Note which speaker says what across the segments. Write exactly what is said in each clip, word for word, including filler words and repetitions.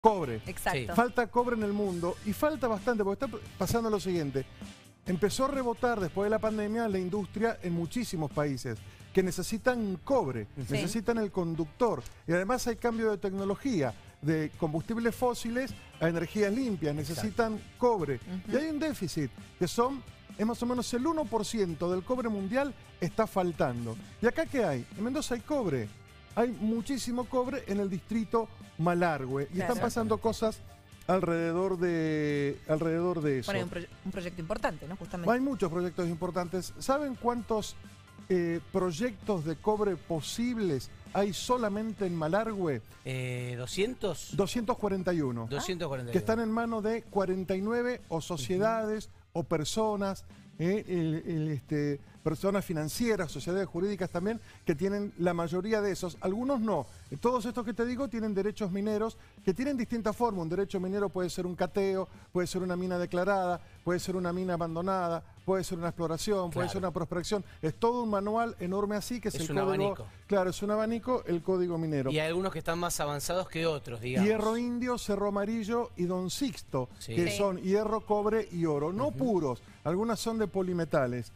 Speaker 1: cobre.
Speaker 2: Exacto.
Speaker 1: Sí. Falta cobre en el mundo y falta bastante porque está pasando lo siguiente. Empezó a rebotar después de la pandemia la industria en muchísimos países que necesitan cobre, sí. necesitan el conductor. Y además hay cambio de tecnología, de combustibles fósiles a energías limpias, necesitan Exacto. cobre. Uh-huh. Y hay un déficit que son, es más o menos el uno por ciento del cobre mundial está faltando. ¿Y acá qué hay? En Mendoza hay cobre. Hay muchísimo cobre en el distrito Malargüe. Y claro. están pasando cosas alrededor de, alrededor de eso.
Speaker 2: Bueno, hay un, proye un proyecto importante, ¿no? Justamente.
Speaker 1: Hay muchos proyectos importantes. ¿Saben cuántos eh, proyectos de cobre posibles hay solamente en Malargüe?
Speaker 3: Eh, ¿doscientos?
Speaker 1: doscientos cuarenta y uno.
Speaker 3: doscientos cuarenta y uno.
Speaker 1: Que están en manos de cuarenta y nueve o sociedades uh-huh. o personas, eh, el, el, este, personas financieras, sociedades jurídicas también, que tienen la mayoría de esos. Algunos no. Todos estos que te digo tienen derechos mineros que tienen distintas formas. Un derecho minero puede ser un cateo, puede ser una mina declarada, puede ser una mina abandonada, puede ser una exploración, claro. puede ser una prospección. Es todo un manual enorme así que es,
Speaker 3: es
Speaker 1: el
Speaker 3: un
Speaker 1: código.
Speaker 3: Abanico.
Speaker 1: Claro, es un abanico, el código minero.
Speaker 3: Y hay algunos que están más avanzados que otros, digamos.
Speaker 1: Hierro Indio, Cerro Amarillo y Don Sixto, sí. que
Speaker 2: sí.
Speaker 1: son hierro, cobre y oro. No uh-huh. puros, algunas son de polimetales.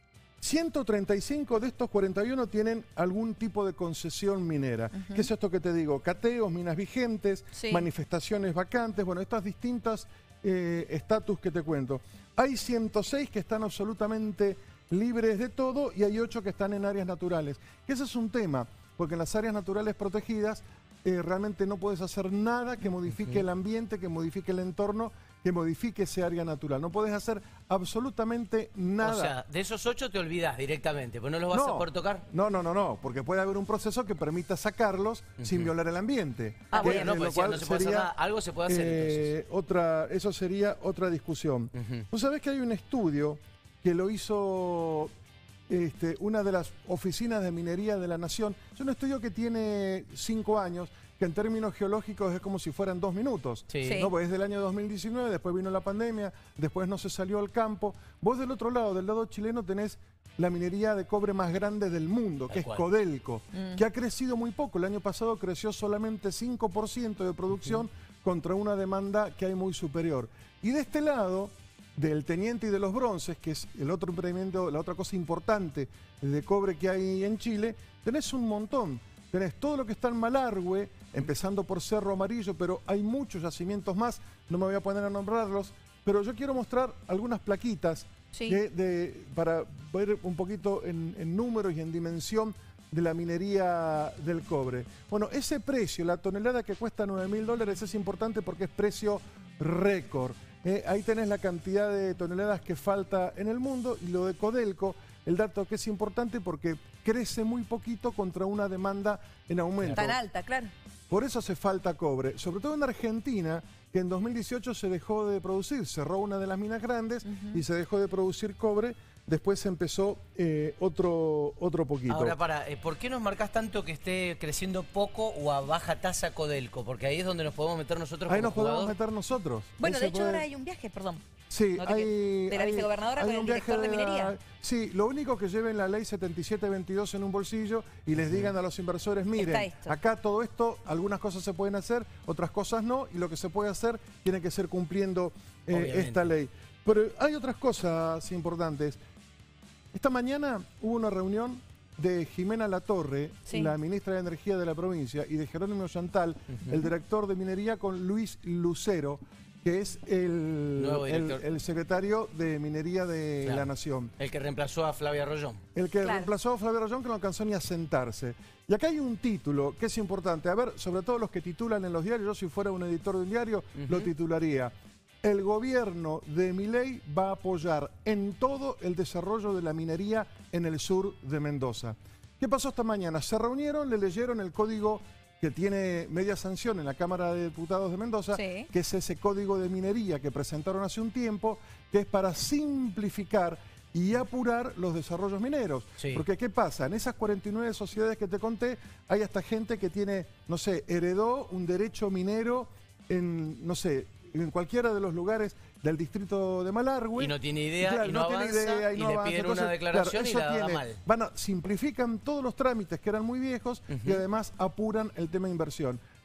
Speaker 1: ciento treinta y cinco de estos cuarenta y uno tienen algún tipo de concesión minera. Uh-huh. ¿Qué es esto que te digo? Cateos, minas vigentes, sí. manifestaciones vacantes, bueno, estas distintas estatus eh, que te cuento. Hay ciento seis que están absolutamente libres de todo y hay ocho que están en áreas naturales. Ese es un tema, porque en las áreas naturales protegidas eh, realmente no puedes hacer nada que modifique uh-huh. el ambiente, que modifique el entorno, que modifique ese área natural. No podés hacer absolutamente nada.
Speaker 3: O sea, de esos ocho te olvidás directamente, pues no los vas
Speaker 1: no,
Speaker 3: a poder tocar.
Speaker 1: No, no, no, no, porque puede haber un proceso que permita sacarlos uh-huh. sin violar el ambiente.
Speaker 3: Ah,
Speaker 1: que,
Speaker 3: bueno, no, pues no se puede
Speaker 1: sería,
Speaker 3: hacer nada. Algo se puede hacer
Speaker 1: eh,
Speaker 3: entonces.
Speaker 1: Otra, eso sería otra discusión. Uh-huh. ¿Vos sabés que hay un estudio que lo hizo este, una de las oficinas de minería de la Nación? Es un estudio que tiene cinco años, que en términos geológicos es como si fueran dos minutos.
Speaker 3: Sí.
Speaker 1: ¿no? Pues es del año dos mil diecinueve, después vino la pandemia, después no se salió al campo. Vos del otro lado, del lado chileno, tenés la minería de cobre más grande del mundo, que es Codelco, mm. que ha crecido muy poco. El año pasado creció solamente cinco por ciento de producción uh-huh. contra una demanda que hay muy superior. Y de este lado, del Teniente y de los Bronces, que es el otro emprendimiento, la otra cosa importante de cobre que hay en Chile, tenés un montón. Tenés todo lo que está en Malargüe, empezando por Cerro Amarillo, pero hay muchos yacimientos más, no me voy a poner a nombrarlos, pero yo quiero mostrar algunas plaquitas sí. de, de, para ver un poquito en, en números y en dimensión de la minería del cobre. Bueno, ese precio, la tonelada que cuesta nueve mil dólares, es importante porque es precio récord. Eh, ahí tenés la cantidad de toneladas que falta en el mundo y lo de Codelco, el dato que es importante porque crece muy poquito contra una demanda en aumento.
Speaker 2: Tan alta, claro.
Speaker 1: Por eso hace falta cobre, sobre todo en Argentina, que en dos mil dieciocho se dejó de producir, cerró una de las minas grandes uh-huh. y se dejó de producir cobre. Después empezó eh, otro, otro poquito.
Speaker 3: Ahora, para, eh, ¿por qué nos marcás tanto que esté creciendo poco o a baja tasa Codelco? Porque ahí es donde nos podemos meter nosotros
Speaker 1: Ahí
Speaker 3: como
Speaker 1: nos
Speaker 3: jugador.
Speaker 1: podemos meter nosotros.
Speaker 2: Bueno,
Speaker 1: ahí
Speaker 2: de hecho
Speaker 1: puede...
Speaker 2: ahora hay un viaje, perdón.
Speaker 1: Sí,
Speaker 2: ¿No?
Speaker 1: hay,
Speaker 2: que, de la
Speaker 1: hay,
Speaker 2: vicegobernadora
Speaker 1: hay
Speaker 2: con el director de, de minería.
Speaker 1: La, sí, lo único que lleven la ley setenta y siete veintidós en un bolsillo y les digan a los inversores, miren, acá todo esto, algunas cosas se pueden hacer, otras cosas no, y lo que se puede hacer tiene que ser cumpliendo eh, esta ley. Pero hay otras cosas importantes. Esta mañana hubo una reunión de Jimena Latorre, sí. la ministra de Energía de la provincia, y de Jerónimo Chantal, uh-huh. el director de minería, con Luis Lucero, que es el, el, el secretario de Minería de claro. la Nación.
Speaker 3: El que reemplazó a Flavia Rollón.
Speaker 1: El que
Speaker 2: claro.
Speaker 1: reemplazó a Flavia Rollón, que no alcanzó ni a sentarse. Y acá hay un título que es importante. A ver, sobre todo los que titulan en los diarios, yo si fuera un editor de un diario, uh-huh. lo titularía: el gobierno de Milei va a apoyar en todo el desarrollo de la minería en el sur de Mendoza. ¿Qué pasó esta mañana? Se reunieron, le leyeron el código que tiene media sanción en la Cámara de Diputados de Mendoza, sí. que es ese código de minería que presentaron hace un tiempo, que es para simplificar y apurar los desarrollos mineros. Sí. Porque ¿qué pasa? En esas cuarenta y nueve sociedades que te conté, hay hasta gente que tiene, no sé, heredó un derecho minero en, no sé, en cualquiera de los lugares del distrito de Malargüe.
Speaker 3: Y no tiene idea,
Speaker 1: claro,
Speaker 3: y no, no avanza, tiene idea, y, y no le avanza. Piden Entonces, una declaración claro, y la tiene, da mal. Van a, simplifican todos los trámites que eran muy viejos uh-huh. y además apuran el tema de inversión.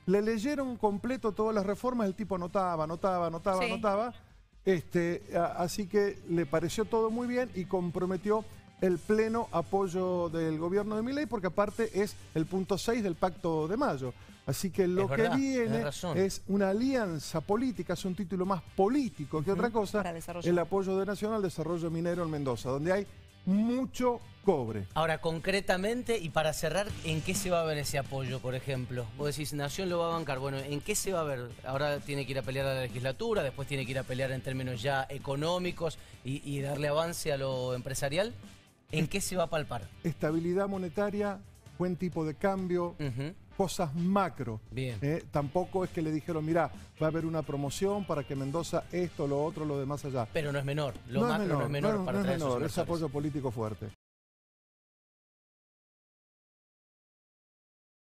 Speaker 1: le leyeron completo todas las reformas, el tipo anotaba, anotaba, anotaba,
Speaker 2: Sí.
Speaker 1: anotaba. Este, a- así que le pareció todo muy bien y comprometió el pleno apoyo del gobierno de Milei, porque aparte es el punto seis del Pacto de Mayo. Así que lo
Speaker 3: Es
Speaker 1: que
Speaker 3: verdad,
Speaker 1: viene
Speaker 3: tenés razón.
Speaker 1: es una alianza política, es un título más político que otra cosa,
Speaker 2: Para desarrollar.
Speaker 1: el apoyo de Nación al desarrollo minero en Mendoza, donde hay mucho cobre.
Speaker 3: Ahora, concretamente, y para cerrar, ¿en qué se va a ver ese apoyo, por ejemplo? Vos decís, Nación lo va a bancar. Bueno, ¿en qué se va a ver? Ahora tiene que ir a pelear a la legislatura, después tiene que ir a pelear en términos ya económicos y, y darle avance a lo empresarial. ¿En qué se va a palpar?
Speaker 1: Estabilidad monetaria, buen tipo de cambio,
Speaker 3: Ujú.
Speaker 1: cosas macro.
Speaker 3: Bien.
Speaker 1: Eh, tampoco es que le dijeron, mira, va a haber una promoción para que Mendoza esto, lo otro, lo demás allá.
Speaker 3: Pero no es menor. Lo
Speaker 1: no
Speaker 3: macro
Speaker 1: es menor,
Speaker 3: no es menor
Speaker 1: no,
Speaker 3: para
Speaker 1: no es
Speaker 3: traer esos
Speaker 1: menor, es
Speaker 3: inversores.
Speaker 1: apoyo político fuerte.